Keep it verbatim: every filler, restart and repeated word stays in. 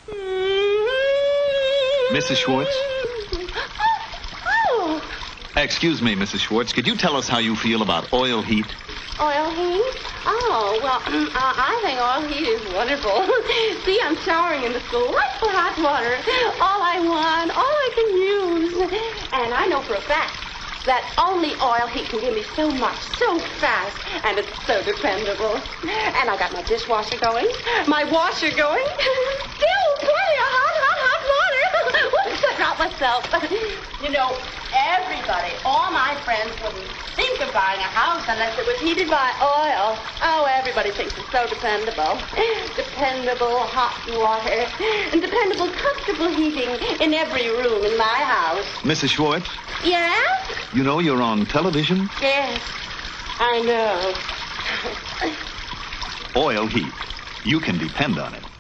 Missus Schwartz? Oh. Excuse me, Missus Schwartz. Could you tell us how you feel about oil heat? Oil heat? Oh, well, uh, I think oil heat is wonderful. See, I'm showering in the school. Delightful hot water. All I want, all I can use. And I know for a fact that only oil heat can give me so much, so fast, and it's so dependable. And I got my dishwasher going, my washer going. Still plenty of hot, hot, hot water. Whoops, I dropped myself. You know, everybody, all my friends wouldn't think of buying a house unless it was heated by oil. Oh, everybody thinks it's so dependable. Dependable hot water and dependable comfortable heating in every room in my house. Missus Schwartz? Yes? You know you're on television? Yes, I know. Oil heat. You can depend on it.